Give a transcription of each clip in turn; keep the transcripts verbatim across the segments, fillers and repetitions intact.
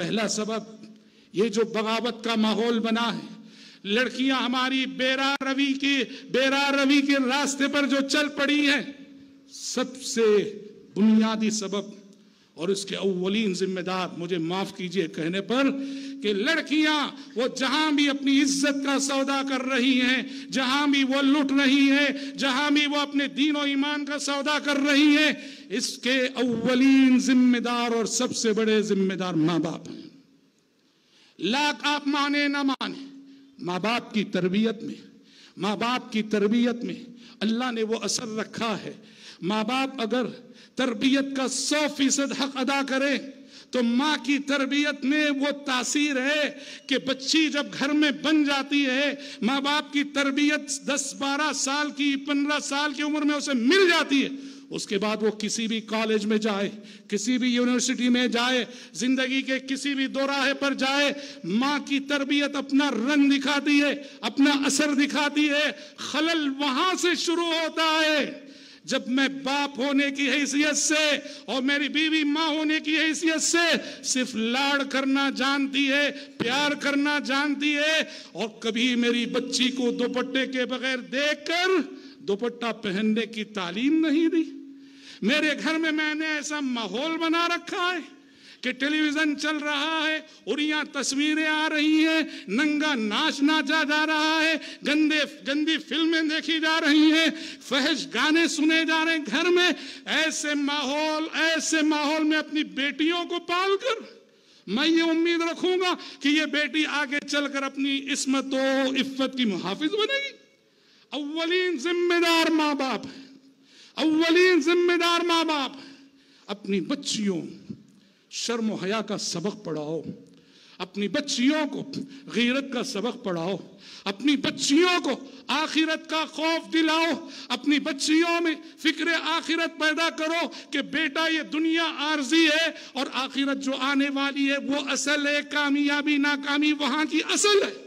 पहला सबब ये जो बगावत का माहौल बना है, लड़कियां हमारी बेरा रवि के बेरा रवि के रास्ते पर जो चल पड़ी हैं, सबसे बुनियादी सबब और इसके अव्वलीन जिम्मेदार, मुझे माफ कीजिए कहने पर, कि लड़कियां वो जहां भी अपनी इज्जत का सौदा कर रही हैं, जहां भी वो लुट रही हैं, जहां भी वो अपने दीन और ईमान का सौदा कर रही हैं, इसके अव्वलीन जिम्मेदार और सबसे बड़े जिम्मेदार माँ बाप हैं। लाख आप माने ना माने, माँ बाप की तरबियत में माँ बाप की तरबियत में अल्लाह ने वो असर रखा है। माँ बाप अगर तरबियत का सौ फीसद हक अदा करें तो माँ की तरबियत में वो तासीर है कि बच्ची जब घर में बन जाती है, माँ बाप की तरबियत दस बारह साल की पंद्रह साल की उम्र में उसे मिल जाती है, उसके बाद वो किसी भी कॉलेज में जाए, किसी भी यूनिवर्सिटी में जाए, जिंदगी के किसी भी दोराहे पर जाए, माँ की तरबियत अपना रंग दिखाती है, अपना असर दिखाती है। खलल वहां से शुरू होता है जब मैं बाप होने की हैसियत से और मेरी बीवी माँ होने की हैसियत से सिर्फ लाड़ करना जानती है, प्यार करना जानती है, और कभी मेरी बच्ची को दुपट्टे के बगैर देखकर दुपट्टा पहनने की तालीम नहीं दी। मेरे घर में मैंने ऐसा माहौल बना रखा है कि टेलीविजन चल रहा है, उड़िया तस्वीरें आ रही हैं, नंगा नाच नाचा जा रहा है, गंदे गंदी फिल्में देखी जा रही हैं, फहश गाने सुने जा रहे हैं घर में। ऐसे माहौल ऐसे माहौल में अपनी बेटियों को पालकर मैं ये उम्मीद रखूंगा कि ये बेटी आगे चलकर अपनी इस्मत और इफ्फत की मुहाफिज बनेगी। अव्वलीन जिम्मेदार माँ बाप है, अव्वलीन जिम्मेदार माँ बाप है। अपनी बच्चियों शर्म और हया का सबक पढ़ाओ, अपनी बच्चियों को गीरत का सबक पढ़ाओ, अपनी बच्चियों को आखिरत का खौफ दिलाओ, अपनी बच्चियों में फिक्र आखिरत पैदा करो कि बेटा ये दुनिया आर्जी है और आखिरत जो आने वाली है वो असल है, कामयाबी नाकामी वहां की असल है।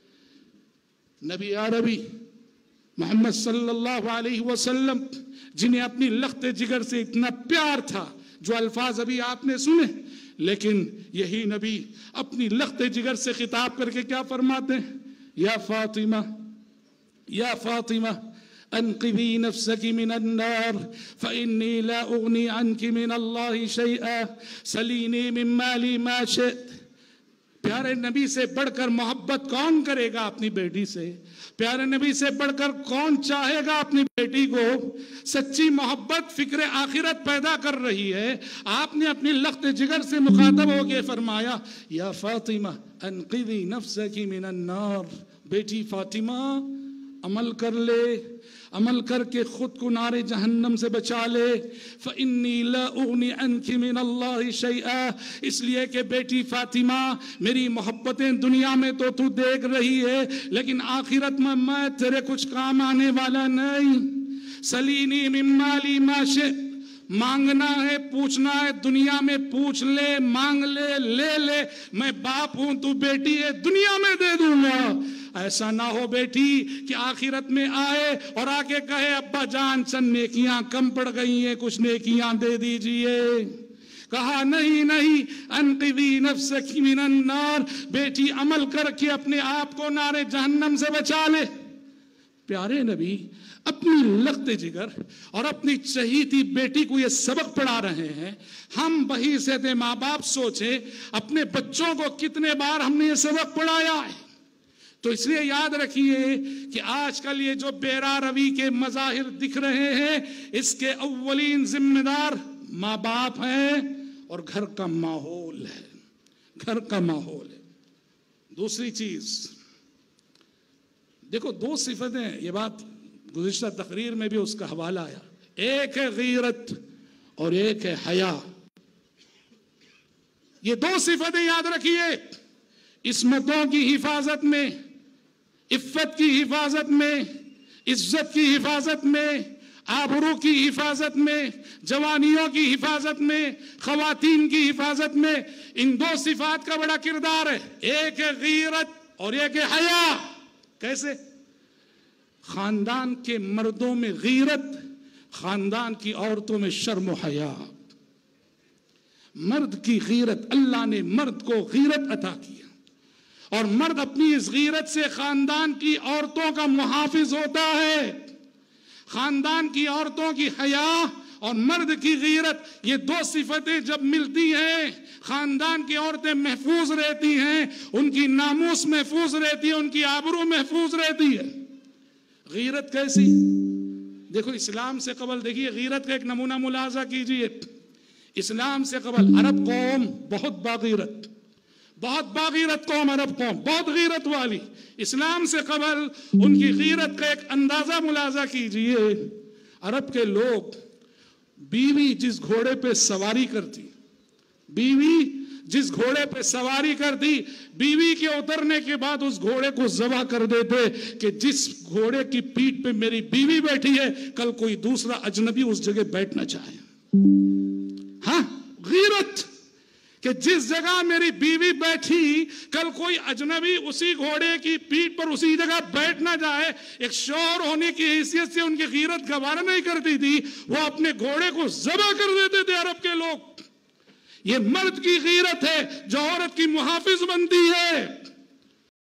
नबी अरबी मोहम्मद सल्लल्लाहु अलैहि वसल्लम, जिन्हें अपनी लख्ते जिगर से इतना प्यार था, जो अल्फाज अभी आपने सुने, लेकिन यही नबी अपनी लख्ते जिगर से खिताब करके क्या फरमाते हैं? या फातिमा या फातिमा अनक़िज़ी नफ़्सकी मिनन नार फ़इन्नी ला उग़नी अन्की मिनल्लाहि शैअ सलीनी मिन माली मा शिअत। प्यारे नबी से बढ़कर मोहब्बत कौन करेगा अपनी बेटी से? प्यारे नबी से बढ़कर कौन चाहेगा अपनी बेटी को? सच्ची मोहब्बत फिक्र आखिरत पैदा कर रही है। आपने अपनी लख्त जिगर से मुखातब होकर फरमाया, या फातिमा अनक़िज़ी नफ़्सकी मिनन नार। बेटी फातिमा अमल कर ले, अमल करके खुद को नारे जहन्नम से बचा ले। फ़इन्नी ला उग़नी अन्की मिनल्लाहि शैअ, इसलिए कि बेटी फातिमा मेरी मोहब्बतें दुनिया में तो तू देख रही है, लेकिन आखिरत में मैं तेरे कुछ काम आने वाला नहीं। सलीनी मिन माली मा शिअत, मांगना है पूछना है दुनिया में पूछ ले, मांग ले, ले ले, मैं बाप हूं तू बेटी है दुनिया में दे दूंगा। ऐसा ना हो बेटी कि आखिरत में आए और आके कहे अब्बा जान चंद नेकियां कम पड़ गई हैं, कुछ नेकियां दे दीजिए। कहा नहीं नहीं, अनक़िज़ी नफ़्सकी मिनन नार, बेटी अमल करके अपने आप को नारे जहन्नम से बचा ले। प्यारे नबी अपनी लख्त जिगर और अपनी चहीती बेटी को ये सबक पढ़ा रहे हैं। हम वही से थे माँ बाप सोचे अपने बच्चों को कितने बार हमने ये सबक पढ़ाया है। तो इसलिए याद रखिए कि आजकल ये जो बेरा रवि के मज़ाहिर दिख रहे हैं, इसके अव्वलीन जिम्मेदार माँ बाप हैं और घर का माहौल है, घर का माहौल है। दूसरी चीज देखो, दो सिफतें, ये बात गुज़िश्ता तकरीर में भी उसका हवाला आया, एक है गीरत और एक है हया। ये दो सिफतें याद रखिए, इस्मतों की हिफाजत में, इफ्फत की हिफाजत में, इज्जत की हिफाजत में, आबरू की हिफाजत में, जवानियों की हिफाजत में, खवातीन की हिफाजत में, इन दो सिफात का बड़ा किरदार है। एक है गीरत और एक है हया। कैसे? खानदान के मर्दों में गीरत, खानदान की औरतों में शर्म और हया। मर्द की गीरत, अल्लाह ने मर्द को गीरत अता किया और मर्द अपनी इस गीरत से खानदान की औरतों का मुहाफिज होता है। खानदान की औरतों की हया और मर्द की गीरत, ये दो सिफतें जब मिलती हैं, खानदान की औरतें महफूज रहती हैं, उनकी नामूस महफूज रहती है, उनकी आबरू महफूज रहती है। गीरत कैसी? देखो इस्लाम से कबल देखिए, गीरत का एक नमूना मुलाजा कीजिए। इस्लाम से कबल अरब कौम बहुत बागीरत, बहुत बागीरत कौम, अरब कौम बहुत गीरत वाली। इस्लाम से कबल उनकी गीरत का एक अंदाजा मुलाजा कीजिए। अरब के लोग, बीवी जिस घोड़े पे सवारी करती, बीवी जिस घोड़े पे सवारी करती, बीवी के उतरने के बाद उस घोड़े को ज़बह कर देते कि जिस घोड़े की पीठ पे मेरी बीवी बैठी है, कल कोई दूसरा अजनबी उस जगह बैठना चाहे। हाँ, गीरत कि जिस जगह मेरी बीवी बैठी, कल कोई अजनबी उसी घोड़े की पीठ पर उसी जगह बैठ ना जाए। एक शौहर होने की हैसियत से उनकी गीरत गवारा नहीं करती थी, वो अपने घोड़े को ज़बह कर देते थे अरब के लोग। ये मर्द की गीरत है जो औरत की मुहाफिज बनती है।